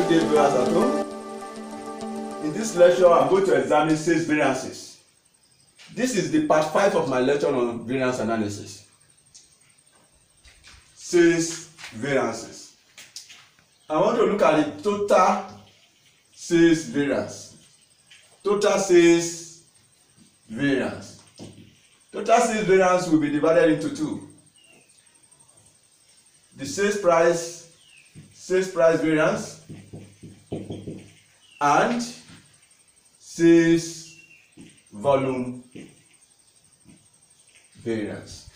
Good day, viewers at home. In this lecture, I'm going to examine sales variances. This is the part 5 of my lecture on variance analysis. Sales variances. I want to look at the total sales variance. Total sales variance. Total sales variance will be divided into two. The sales price variance and sales volume variance.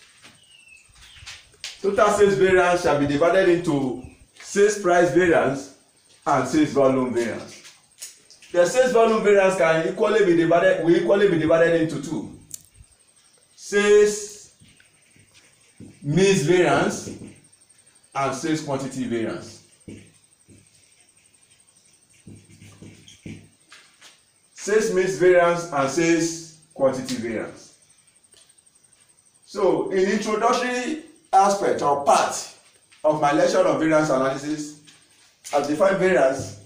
Total sales variance shall be divided into sales price variance and sales volume variance. The sales volume variance can equally be divided into two. Sales mix variance and sales quantity variance. Sales mix variance and sales quantity variance. So, in introductory aspect or part of my lecture on variance analysis, I've defined variance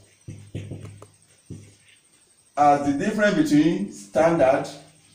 as the difference between standard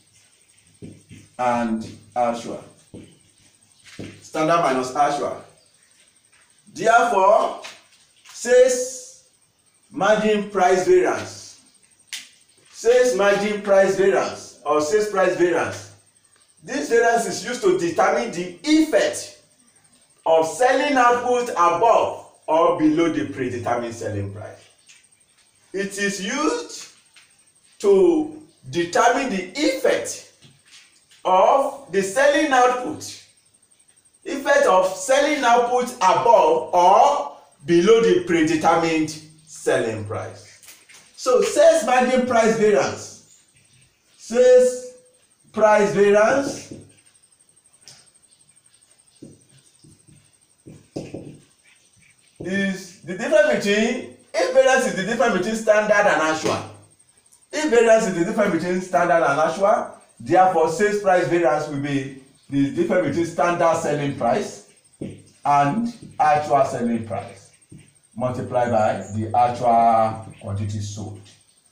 and actual. Standard minus actual. Therefore, sales margin price variance. Sales margin price variance or sales price variance. This variance is used to determine the effect of selling output above or below the predetermined selling price. It is used to determine the effect of the selling output. Effect of selling output above or below the predetermined selling price. So, sales margin price variance. Sales price variance is the difference between, if variance is the difference between standard and actual. If variance is the difference between standard and actual, therefore sales price variance will be the difference between standard selling price and actual selling price multiplied by the actual quantity sold.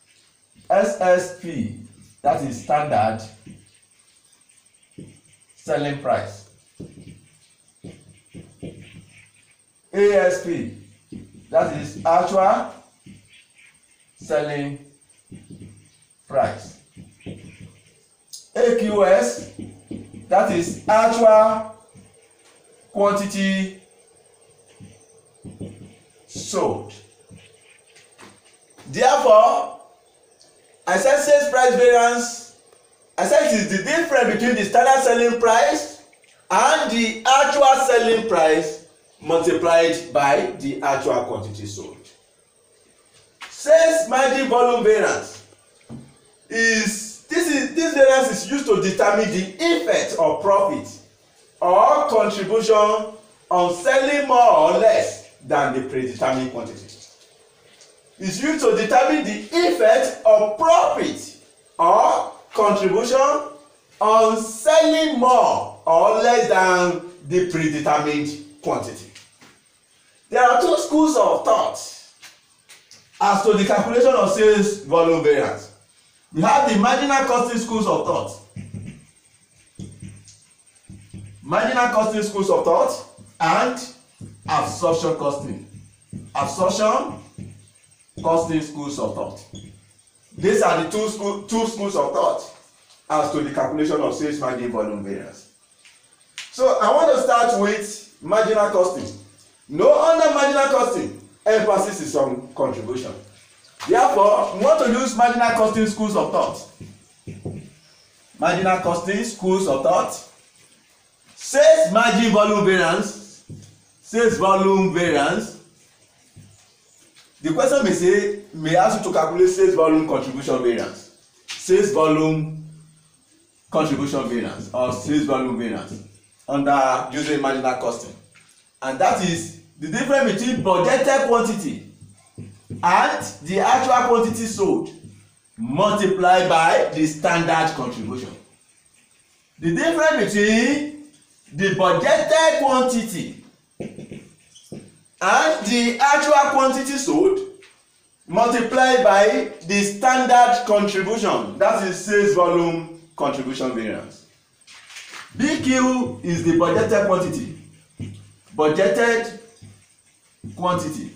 SSP, that is standard selling price. ASP, that is actual selling price. AQS, that is actual quantity sold. Therefore, I said sales price variance, I said it is the difference between the standard selling price and the actual selling price multiplied by the actual quantity sold. Sales margin volume variance is this variance is used to determine the effect of profit or contribution on selling more or less than the predetermined quantity. It's used to determine the effect of profit or contribution on selling more or less than the predetermined quantity. There are two schools of thought as to the calculation of sales volume variance. We have the marginal costing schools of thought. Marginal costing schools of thought and absorption costing. Absorption costing schools of thought. These are the two schools of thought as to the calculation of sales margin volume variance. So I want to start with marginal costing. Under marginal costing, emphasis is on contribution. Therefore, we want to use marginal costing schools of thought. Marginal costing schools of thought. Sales margin volume variance. Sales volume variance. The question may ask you to calculate sales volume contribution variance. Sales volume contribution variance or sales volume variance under using marginal costing. And that is the difference between budgeted quantity and the actual quantity sold multiplied by the standard contribution. The difference between the budgeted quantity and the actual quantity sold multiplied by the standard contribution, that is sales volume contribution variance. BQ is the budgeted quantity. Budgeted quantity.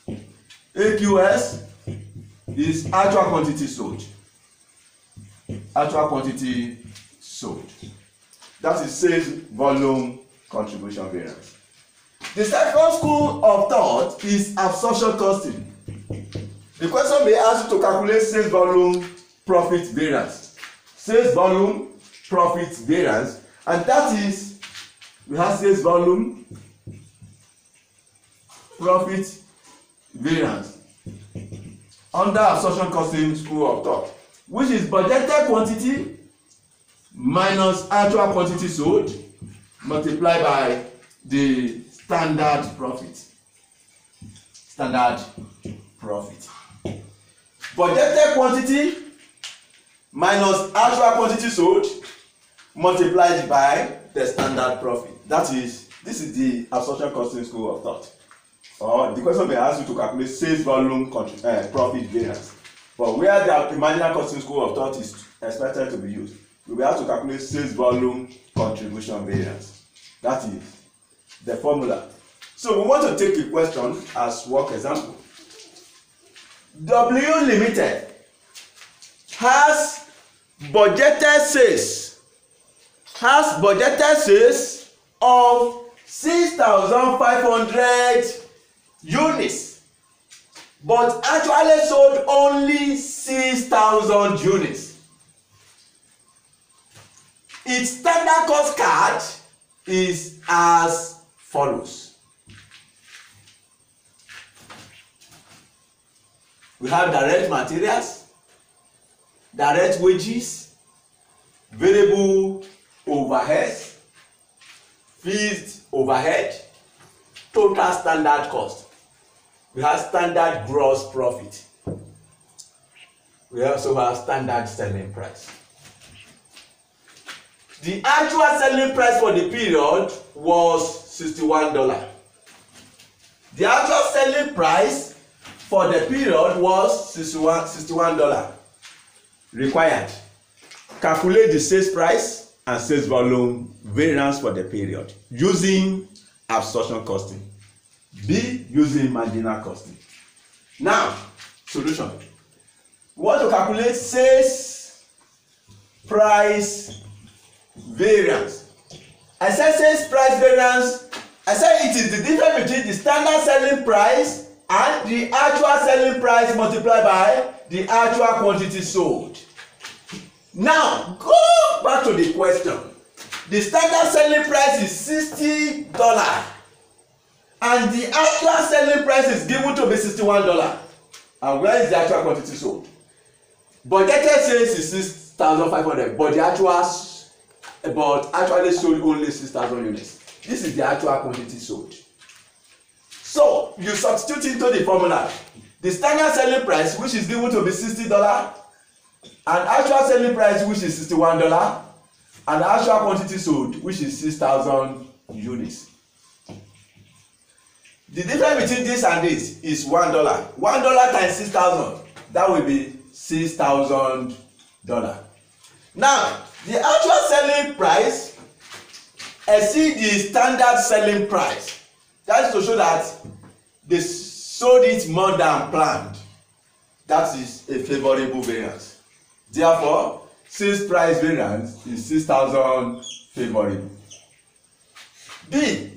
AQS is actual quantity sold. Actual quantity sold. That is sales volume contribution variance. The second school of thought is absorption costing. The question may ask you to calculate sales volume profit variance. Sales volume profit variance, and that is, we have sales volume profit variance under absorption costing school of thought, which is budgeted quantity minus actual quantity sold multiplied by the standard profit. Standard profit. Budgeted quantity minus actual quantity sold multiplied by the standard profit. That is, this is the absorption costing school of thought. Or the question may ask you to calculate sales volume profit variance. But where the imaginary costing school of thought is expected to be used, we will have to calculate sales volume contribution variance. That is the formula. So we want to take a question as work example. W Limited has budgeted sales of 6,500 units, but actually sold only 6,000 units. Its standard cost card is as follows. We have direct materials, direct wages, variable overheads, fixed overhead, total standard cost. We have standard gross profit. We also have standard selling price. The actual selling price for the period was $61. The actual selling price for the period was $61. Required. Calculate the sales price and sales volume variance for the period using absorption costing. B, using marginal costing. Now, solution. We want to calculate sales price variance. I said sales price variance. I said it is the difference between the standard selling price and the actual selling price multiplied by the actual quantity sold. Now, go back to the question. The standard selling price is $60 and the actual selling price is given to be $61. And where is the actual quantity sold? Budgeted sales is 6,500, but actually sold only 6,000 units. This is the actual quantity sold. So you substitute into the formula the standard selling price, which is given to be $60, and actual selling price, which is $61, and actual quantity sold, which is 6,000 units. The difference between this and this is $1. $1 times 6,000, that will be $6,000. Now, the actual selling price exceeds the standard selling price. That is to show that they sold it more than planned. That is a favorable variance. Therefore, sales price variance is 6,000 favorable. B,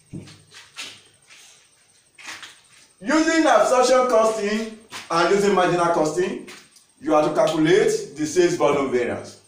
using absorption costing and using marginal costing, you have to calculate the sales volume variance.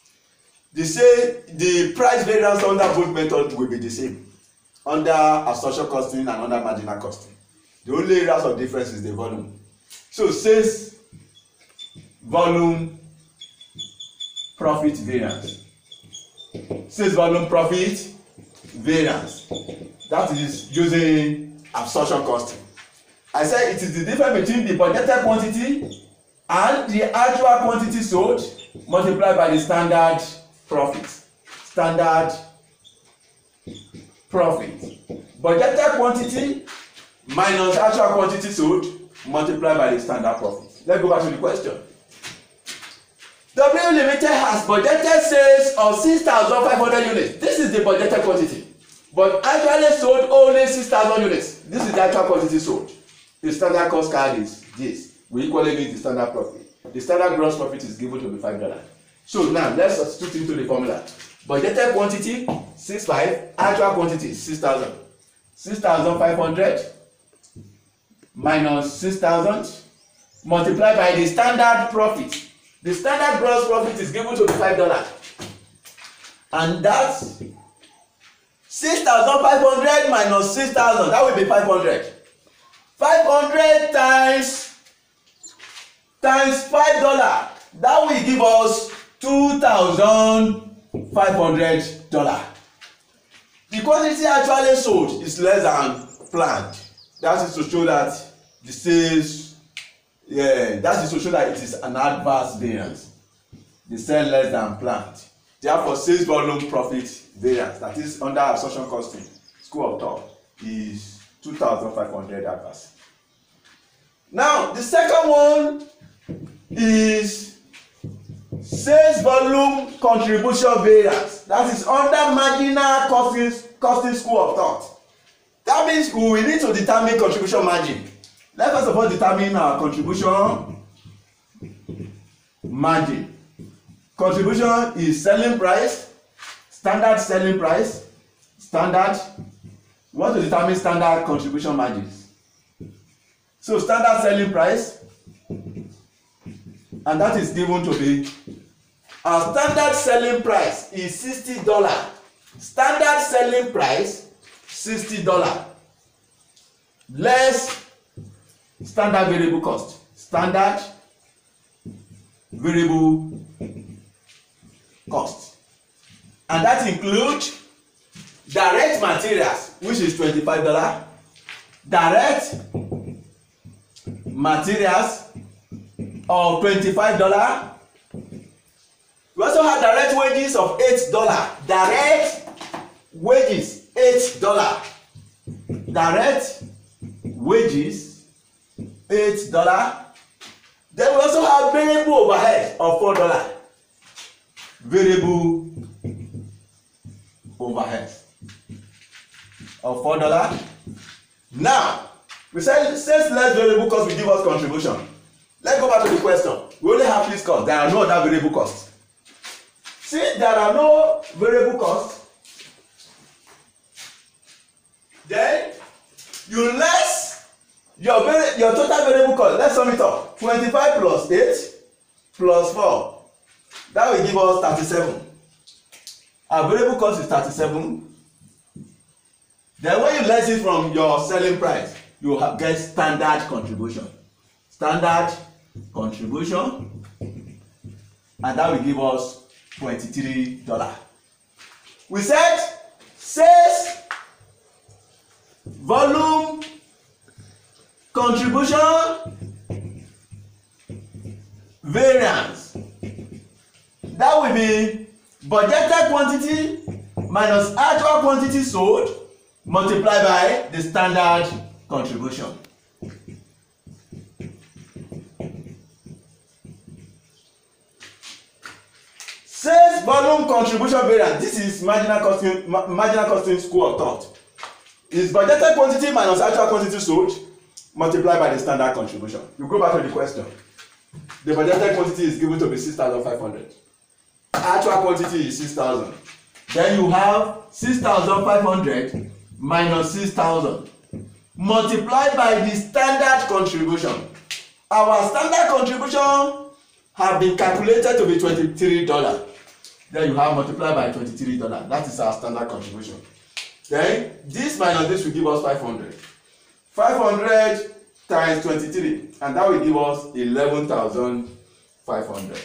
The price variance under both methods will be the same, under absorption costing and under marginal costing. The only areas of difference is the volume. So sales volume profit variance. Sales volume profit variance. That is using absorption costing. I said it is the difference between the budgeted quantity and the actual quantity sold multiplied by the standard profit. Standard profit. Budgeted quantity minus actual quantity sold multiplied by the standard profit. Let's go back to the question. W Limited has budgeted sales of 6,500 units. This is the budgeted quantity, but actually sold only 6,000 units. This is the actual quantity sold. The standard cost card is this. We equally need the standard profit. The standard gross profit is given to be $5. So now let's substitute into the formula. Budgeted quantity 6,500, actual quantity 6,000. 6,500 minus 6,000 multiplied by the standard profit. The standard gross profit is given to be $5, and that's 6,500 minus 6,000. That will be 500. 500 times $5. That will give us $2,500. The quantity actually sold is less than planned. That is to show that the sales. That is to show that it is an adverse variance. They sell less than planned. Therefore, sales volume profit variance, that is under absorption costing school of thought, is 2,500 adverse. Now, the second one is sales volume contribution variance. That is under marginal costing school of thought. That means we will need to determine contribution margin. Let's first of all determine our contribution margin. Contribution is selling price, standard selling price, standard. We want to determine standard contribution margins. So standard selling price, and that is given to be our standard selling price is $60. Standard selling price $60 less standard variable cost. Standard variable cost, and that includes direct materials, which is $25. Direct materials of $25. We also have direct wages of $8. Direct wages $8. Direct wages $8. Then we also have variable overhead of $4. Variable overhead of $4. Now, we said since less variable cost will give us contribution. Let's go back to the question. We only have fixed cost. There are no other variable costs. Since there are no variable costs, then you less your total variable cost. Let's sum it up. 25 plus 8 plus 4. That will give us 37. Our variable cost is 37. Then when you less it from your selling price, you get standard contribution. Standard contribution, and that will give us $23. We said sales volume contribution variance. That will be budgeted quantity minus actual quantity sold multiplied by the standard contribution. Sales volume contribution variance. This is marginal costing school of thought. Is budgeted quantity minus actual quantity sold multiplied by the standard contribution. You go back to the question. The budgeted quantity is given to be 6,500. Actual quantity is 6,000. Then you have 6,500 minus 6,000 multiplied by the standard contribution. Our standard contribution have been calculated to be $23. Then you have multiplied by $23. That is our standard contribution. Then this minus this will give us 500. 500 times 23, and that will give us 11,500.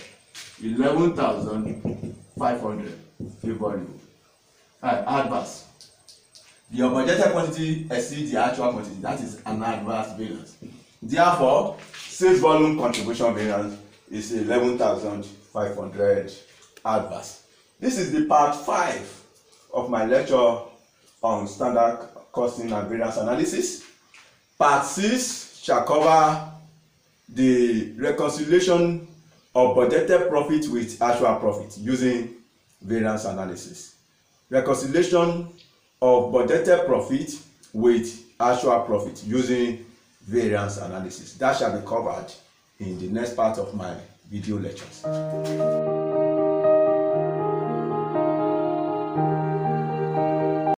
11,500 favorable. Adverse. Your budgeted quantity exceeds the actual quantity. That is an adverse variance. Therefore, sales volume contribution variance is 11,500 adverse. This is the part 5 of my lecture on standard costing and variance analysis. Part 6 shall cover the reconciliation of budgeted profit with actual profit using variance analysis. Reconciliation of budgeted profit with actual profit using variance analysis. That shall be covered in the next part of my video lectures.